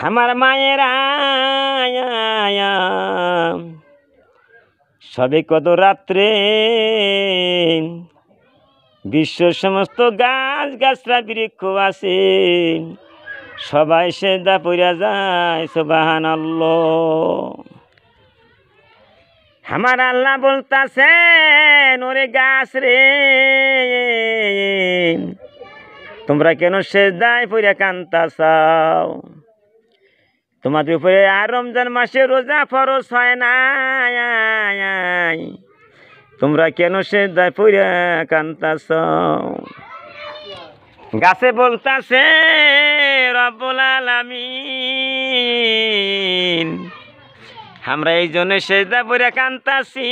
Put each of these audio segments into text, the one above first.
আমার মায়েরা সবে কত রাত্রে বিশ্ব সমস্ত গাছ গাছরা বৃক্ষ আছে সবাই সেজদা পইরা যায় সুবহানাল্লাহ। আমার আল্লাহ বলতাছেন ওরে গাছ রে তোমরা কেন সেজদায় পইরা কান্তাছাও? তোমাদের উপরে আর রমজান মাসে রোজা ফরজ হয় না, তোমরা কেন সেজদায় পইরা কান্তাছাও? গাছে বলতাছে রব্বুল আলামিন আমরা এই জন্য সেজদা পইরা কান্তাছি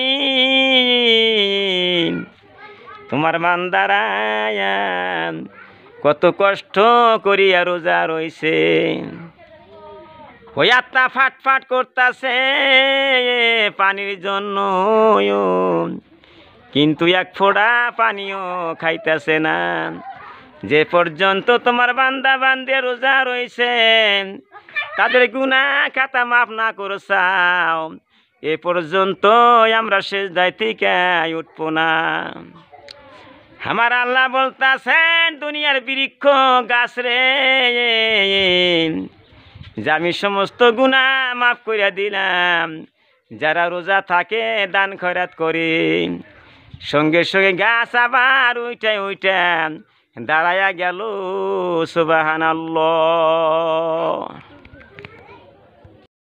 তোমার বান্দারা কত কষ্ট করিয়া রোজা রইছে, ওই আত্মা ফাটফাট করতেছে পানির জন্য, কিন্তু এক ফোঁটা পানিও খাইতেছে না। যে পর্যন্ত তোমার বান্দা বান্দে রোজা রইছে তাদের গুনাহ খাতা মাফ না করছাও এ পর্যন্ত আমরা সেজদায় থেকে উঠবো না। আমার আল্লাহ বলতাছেন দুনিয়ার বৃক্ষ গাছ রে যে আমি সমস্ত গুনাহ মাফ করে দিলাম যারা রোজা থাকে দান খয়রাত করে। সঙ্গে সঙ্গে গাছ আবার উইটা দাঁড়ায়া গেল সুবহানাল্লাহ।